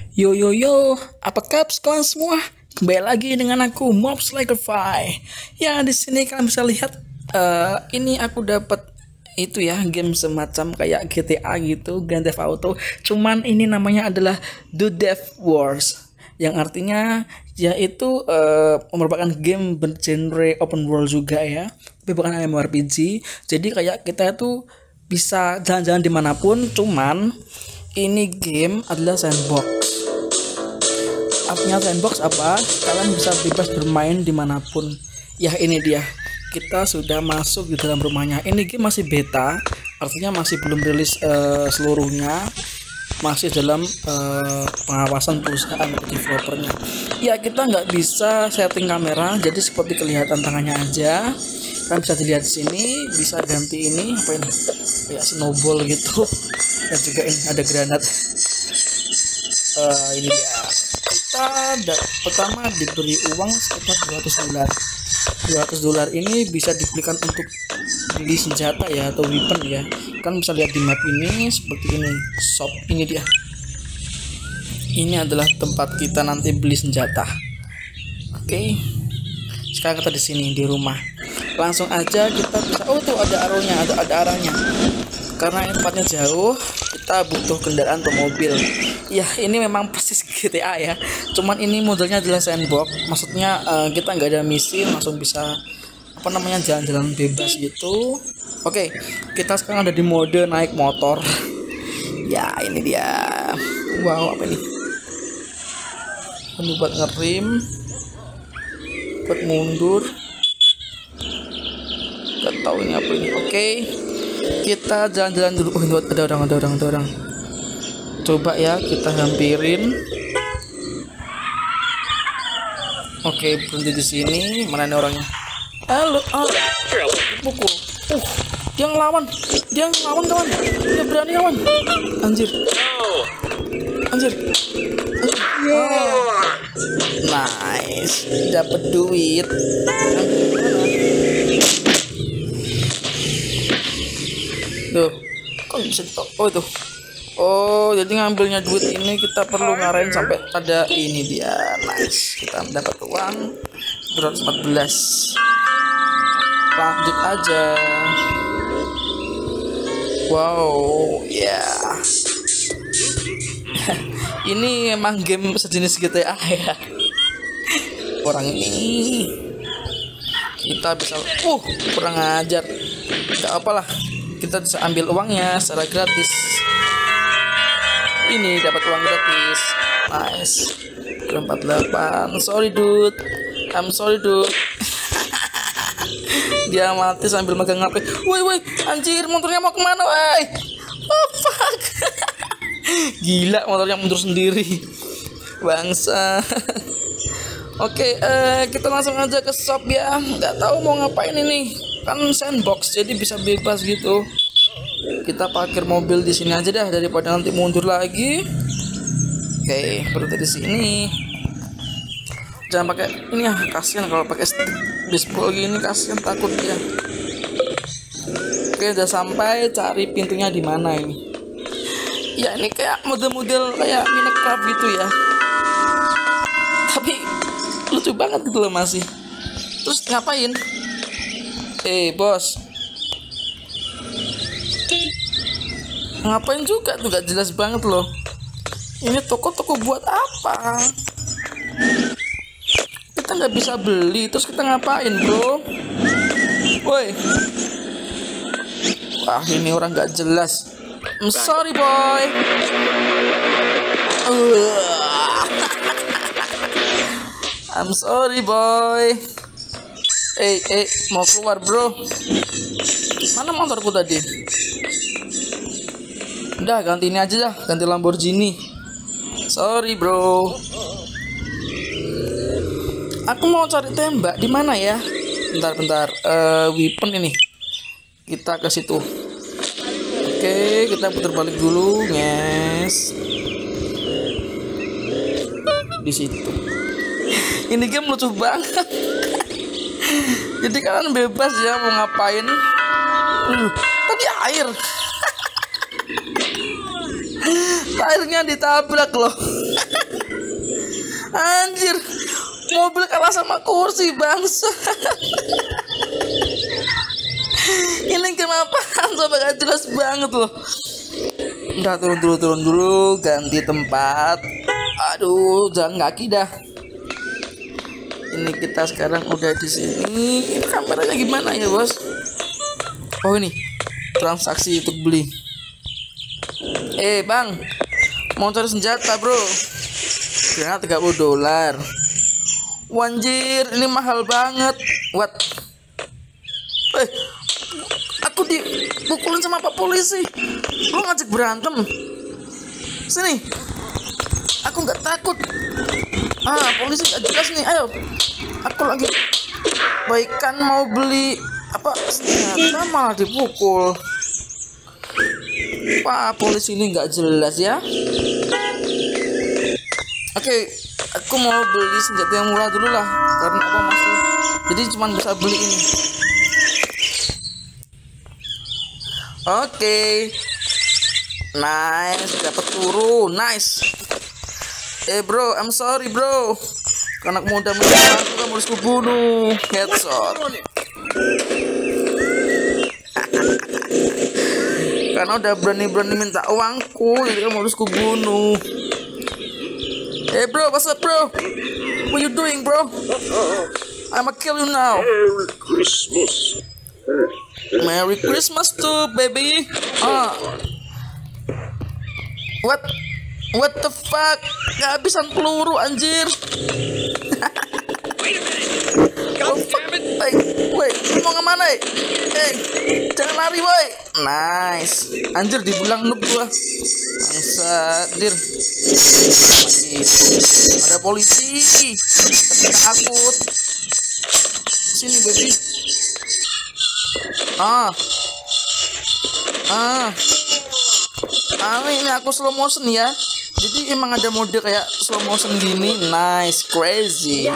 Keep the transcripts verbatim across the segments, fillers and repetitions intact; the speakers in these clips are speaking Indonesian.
Yo yo yo, apa kabar kawan semua? Kembali lagi dengan aku Mobs Lagerfy. Ya di sini kalian bisa lihat, uh, ini aku dapat itu ya, game semacam kayak G T A gitu, Grand Theft Auto. Cuman ini namanya adalah The Death Wars, yang artinya yaitu uh, merupakan game bergenre open world juga ya, tapi bukan MMORPG. Jadi kayak kita itu bisa jalan-jalan dimanapun, cuman ini game adalah sandbox. Artinya sandbox apa? Kalian bisa bebas bermain dimanapun. Ya ini dia, kita sudah masuk di dalam rumahnya. Ini game masih beta, artinya masih belum rilis uh, seluruhnya, masih dalam uh, pengawasan perusahaan developernya. Ya kita nggak bisa setting kamera, jadi seperti kelihatan tangannya aja. Kalian bisa dilihat di sini, bisa ganti ini apa ini? Kayak snowball gitu. Dan juga ini ada granat. Uh, ini dia. Kita pertama diberi uang sekitar dua ratus dolar. dua ratus dolar ini bisa dibelikan untuk beli senjata ya, atau weapon ya. Kan bisa lihat di map ini seperti ini. Shop ini dia. Ini adalah tempat kita nanti beli senjata. Oke. Sekarang kita di sini di rumah. Langsung aja kita bisa, oh tuh ada arahnya, ada ada arahnya. Karena ini tempatnya jauh, kita butuh kendaraan atau mobil. Ya ini memang persis G T A ya, cuman ini modelnya adalah sandbox. Maksudnya uh, kita nggak ada misi, langsung bisa apa namanya jalan-jalan bebas gitu. Oke, kita sekarang ada di mode naik motor. Ya ini dia. Wow, apa ini? Ini buat ngerem, buat mundur. Gak tahu ini apa ini. Oke, kita jalan-jalan dulu. Oh, ada orang, ada orang, ada orang. Coba ya kita hampirin. Oke, berhenti di sini. Mana nih orangnya? Halo, halo. Pukul. Uh, dia ngelawan. Dia ngelawan kawan. Dia berani kawan. Anjir. Anjir. Oh. Nice. Dapat duit. Tuh, kok bisa ditok? Oh itu. Oh, jadi ngambilnya duit ini kita perlu ngarahin sampai ada ini dia. Nice. Kita dapat uang dua ratus empat belas. Lanjut aja. Wow, ya. Yeah. Ini emang game sejenis G T A ya. Orang ini kita bisa, uh, kurang ajar. Gak apalah. Kita bisa ambil uangnya secara gratis. Ini dapat uang gratis. Nice. empat puluh delapan. Sorry dude. I'm sorry dude. Dia mati sambil megang H P. Woi woi, anjir, motornya mau kemana woi? Oh fuck. Gila, motornya mundur sendiri. Bangsa. Oke, uh, kita langsung aja ke shop ya. Nggak tahu mau ngapain ini. Kan sandbox, jadi bisa bebas gitu. Kita parkir mobil di sini aja dah daripada nanti mundur lagi. Oke, berhenti di sini. Jangan pakai ini ya, kasihan kalau pakai stick baseball gini, kasihan, takut ya. Oke, udah sampai. Cari pintunya di mana ini? Ya ini kayak model-model kayak Minecraft gitu ya. Tapi lucu banget gitu loh masih. Terus ngapain? Eh bos, ngapain juga tuh, gak jelas banget loh. Ini toko-toko buat apa? Kita nggak bisa beli, terus kita ngapain bro? Woi, wah ini orang gak jelas. I'm sorry boy. I'm sorry boy. Eh, eh, mau keluar bro. Mana motorku tadi? Udah ganti ini aja dah, ganti Lamborghini. Sorry bro. Aku mau cari tembak di mana ya? Bentar, bentar. Uh, weapon ini. Kita ke situ. Oke, kita putar balik dulu, guys. Di situ. Ini game lucu banget. Jadi kalian bebas ya mau ngapain. Uh, tadi air. Airnya ditabrak loh. Anjir, mobil kalah sama kursi bangsa. Ini kenapa coba gak jelas banget loh. Udah turun dulu turun dulu ganti tempat. Aduh, jalan kaki dah. Ini kita sekarang udah di sini. Ini kameranya gimana ya bos? Oh ini transaksi untuk beli. Eh bang, mau cari senjata bro? Kira tiga puluh dolar. Wanjir, ini mahal banget. What? Eh, aku dipukulin sama pak polisi. Lo ngajak berantem? Sini. Aku nggak takut. Ah, polisi nggak jelas nih. Ayo. Aku lagi baikan mau beli apa senjata malah dipukul. Wah, polisi ini nggak jelas ya. Oke, aku mau beli senjata yang murah dulu lah karena aku masih jadi cuma bisa beli ini. Oke, nice, dapat turu, nice. Eh bro, I'm sorry bro, anak muda menyerang aku kamu harus kubunuh, headshot. Karena udah berani-berani minta uangku, jadi kamu harus kubunuh. Hey bro, what's up bro? What you doing bro? I'ma kill you now. Merry Christmas. Merry Christmas too, baby. Ah. What? What the fuck? Kehabisan peluru anjir. Oh, fuck. Hey, wait, mau kemana? Hey, jangan lari, boy. Nice. Anjir, dibilang noob gua. Bangsadir. Ada polisi. Tapi takut. Sini, baby. Ah. Ah. Ah, ini aku slow motion ya. Jadi emang ada mode kayak slow motion gini. Nice, crazy.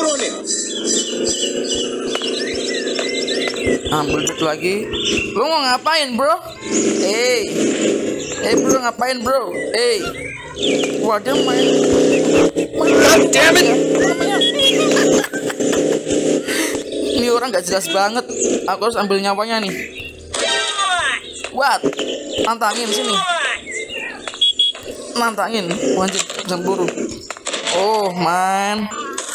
Ambil itu lagi. Lu mau ngapain bro? Hey, hey bro, ngapain bro? Hey, wah dia main. God damn it! Ini orang gak jelas banget. Aku harus ambil nyawanya nih. What? Tantangin sini. Nantangin, wajib cemburu. Oh man,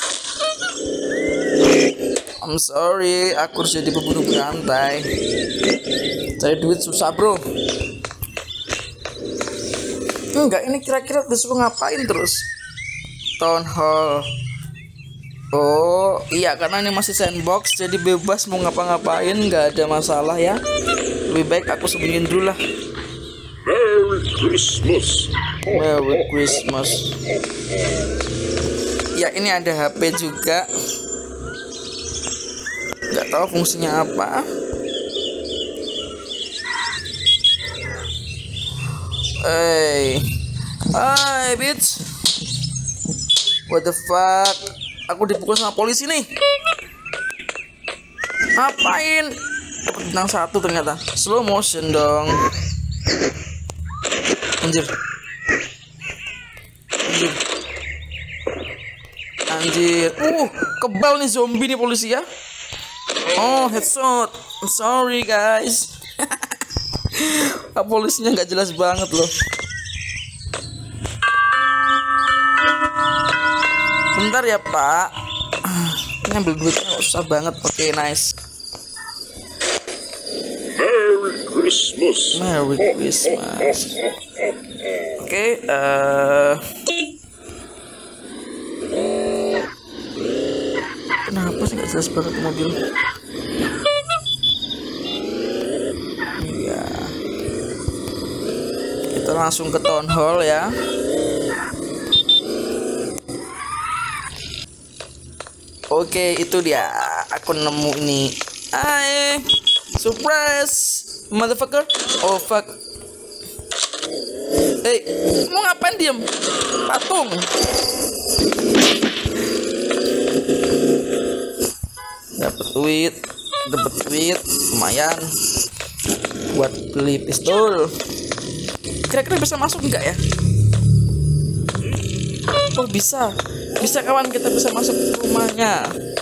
I'm sorry, aku harus jadi pembunuh berantai. Cari duit susah bro. Enggak, ini kira-kira disuruh ngapain terus? Town hall. Oh iya, karena ini masih sandbox, jadi bebas mau ngapa-ngapain, nggak ada masalah ya. Lebih baik aku sembunyiin dulu lah. Merry Christmas. Merry Christmas. Ya ini ada H P juga. Nggak tahu fungsinya apa. Hey, hai bitch. What the fuck? Aku dipukul sama polisi nih. Ngapain? Dapat bintang satu ternyata. Slow motion dong. Anjir. Anjir. Anjir. Uh, kebal nih zombie nih polisi ya. Oh, headshot. I'm sorry guys. Polisinya nggak jelas banget loh. Bentar ya pak. Ngambil duitnya kok susah banget. Oke, okay, nice. Merry Christmas. Merry Christmas. Oke, okay, uh... kenapa sih nggak jelas banget mobil? Iya. Kita langsung ke town hall ya. Oke, okay, itu dia. Aku nemu nih. Hai, surprise, motherfucker. Oh fuck. Hey, mau ngapain diem? Patung. Dapat duit, dapat duit, lumayan. Buat beli pistol. Kira-kira bisa masuk enggak ya? Oh bisa, bisa kawan, kita bisa masuk ke rumahnya.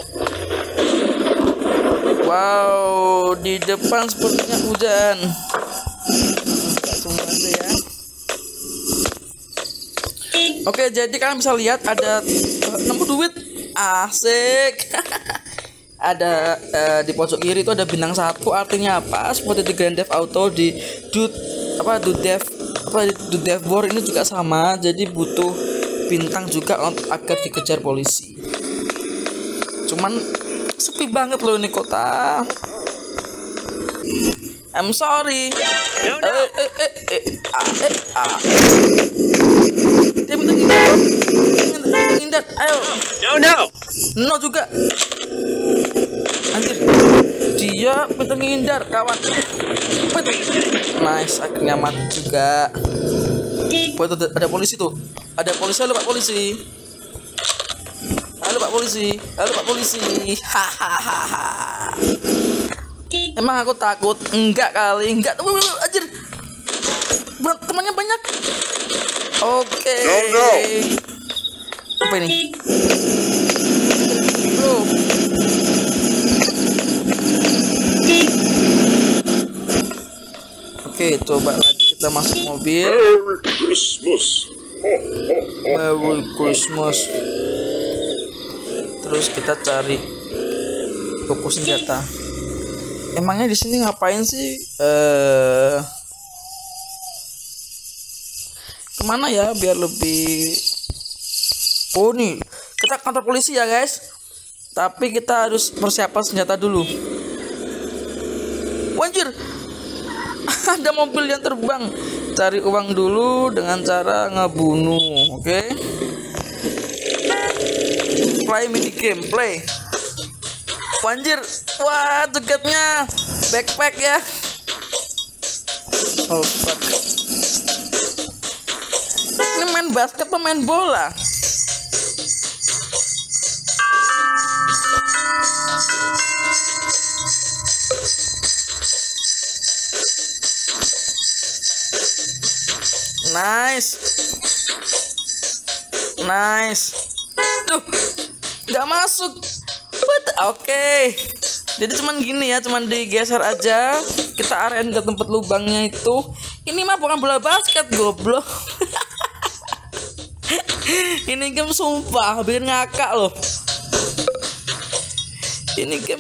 Wow, di depan sepertinya hujan. Langsung aja ya. Oke, jadi kalian bisa lihat ada uh, nemu duit, asik. Ada uh, di pojok kiri itu ada bintang satu, artinya apa? Seperti di Grand Theft Auto, di Dut apa Dut Dev apa Dut Dev War ini juga sama. Jadi butuh bintang juga untuk agar dikejar polisi. Cuman sepi banget loh ini kota. I'm sorry. No, no. Eh, eh, eh, eh, ah, eh, ah. Dia minta ngindar, minta ngindar, ayo. No, no. No juga. Anjir, dia minta ngindar, kawan. Nice, akhirnya mati juga. Wah, ada, ada polisi tuh. Ada polisi, halo Pak Polisi. Halo Pak Polisi, halo Pak Polisi. Hahaha. Emang aku takut? Enggak kali, enggak. Wih, wih, anjir. Temannya banyak. Oke. No, no. Apa ini? Bro. Oke, coba lagi kita masuk mobil. Merry Christmas. Merry Christmas. Terus kita cari toko senjata. Emangnya di sini ngapain sih? Eh, kemana ya biar lebih? Oh nih, kita kantor polisi ya guys. Tapi kita harus persiapan senjata dulu. Wanjir, ada mobil yang terbang. Cari uang dulu dengan cara ngebunuh. Oke? Okay? Play mini game, play. Wanjir, wah dekatnya backpack ya. Oh fuck. Ini main basket atau main bola? Nice. Nice. Tuh, nggak masuk. What? Oke. Okay. Jadi cuman gini ya, cuman digeser aja. Kita arahin ke tempat lubangnya itu. Ini mah bukan bola basket, goblok. Ini game sumpah bikin ngakak loh. Ini game.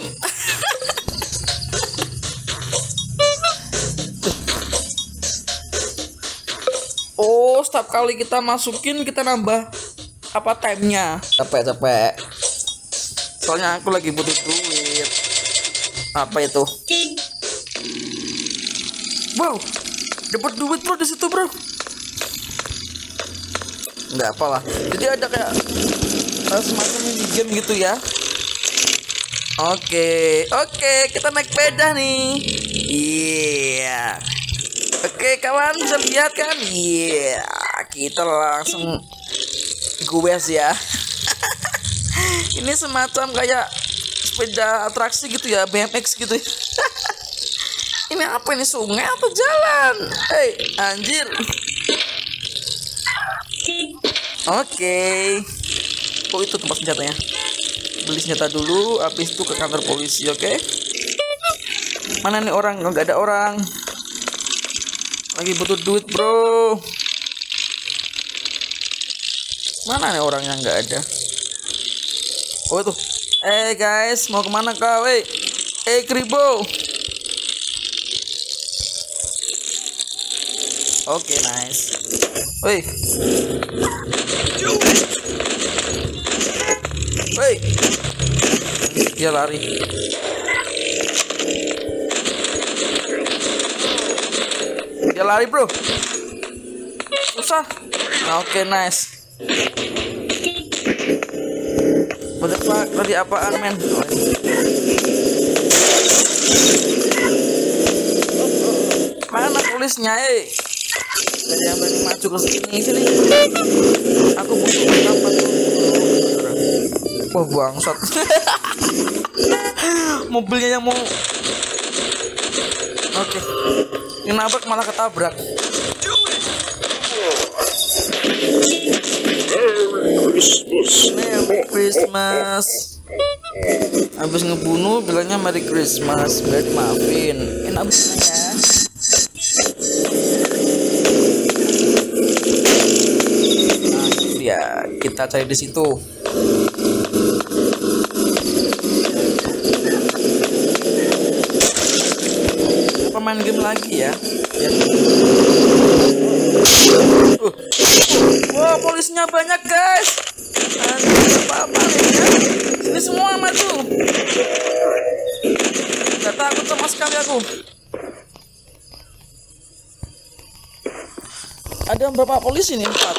Oh, setiap kali kita masukin kita nambah apa timenya. Capek-capek. Soalnya aku lagi butuh duit. Apa itu? Wow, dapat duit bro di situ bro. Nggak apalah. Jadi ada kayak uh, semacam mini game gitu ya. Oke, oke, kita naik sepeda nih. Iya. Yeah. Oke kawan, bisa lihat kan? Iya, yeah. Kita langsung goes ya. Ini semacam kayak sepeda atraksi gitu ya, B M X gitu. Ini apa ini, sungai atau jalan? Hei, anjir. Oke. Oh itu tempat senjatanya. Beli senjata dulu, habis itu ke kantor polisi, oke? Okay? Mana nih orang? Nggak ada orang. Lagi butuh duit bro. Mana nih orang yang nggak ada? Oh itu. Eh hey guys, mau kemana kau? Eh hey, Kribo. Oke okay, nice. Woi. Woi. Dia lari. Dia lari bro. Susah. Oke okay, nice. Udah pak, tadi apaan men? Mana polisnya eh? Ada yang berani maju ke sini sini. Aku butuh apa tuh? Wah bangsat. Mobilnya yang mau. Oke. Yang nabrak malah ketabrak. Merry Christmas. Habis ngebunuh bilangnya Merry Christmas, biar maafin. Enak banget ya. Nah, dia kita cari di situ. Apa main game lagi ya? Ya. Uh. Wah, polisinya banyak guys. Apa-apa ya? Sini semua maju. Gak takut sama sekali aku. Ada berapa polisi nih? Empat.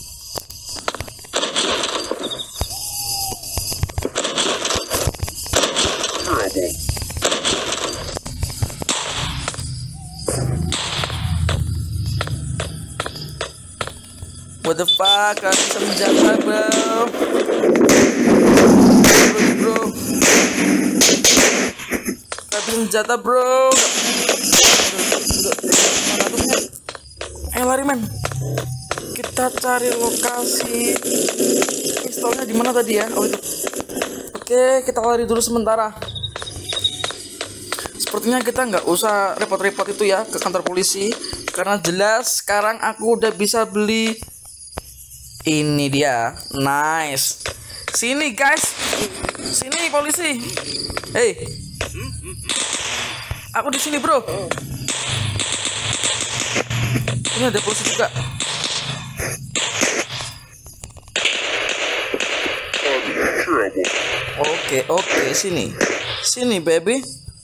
What the fuck? Gak bisa menjaga bro. Bro, bro. Gak bisa senjata bro. Eh lari men. Kita cari lokasi. Pistolnya di mana tadi ya? Oh itu. Oke, kita lari dulu sementara. Sepertinya kita nggak usah repot-repot itu ya ke kantor polisi, karena jelas sekarang aku udah bisa beli. Ini dia, nice. Sini guys, sini polisi. Hey, aku di sini bro. Ini ada polisi juga. Oke oke sini, sini baby.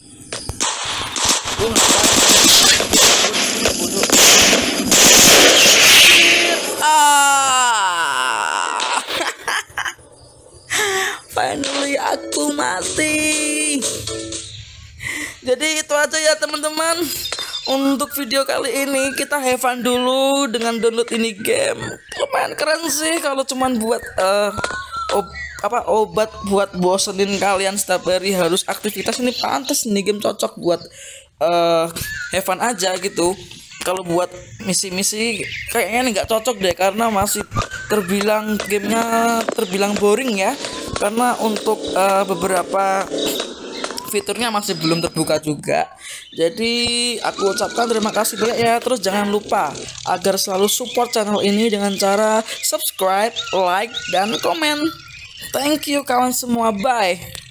Ah, finally aku mati. Jadi itu aja ya teman-teman. Untuk video kali ini kita have fun dulu dengan download ini game. Lumayan keren sih kalau cuman buat uh, ob apa obat buat bosenin kalian setiap hari harus aktivitas. Ini pantas nih game cocok buat uh, have fun aja gitu. Kalau buat misi-misi kayaknya nggak cocok deh, karena masih terbilang gamenya terbilang boring ya, karena untuk uh, beberapa fiturnya masih belum terbuka juga. Jadi aku ucapkan terima kasih banyak ya. Terus jangan lupa agar selalu support channel ini dengan cara subscribe, like, dan komen. Thank you kawan semua, bye.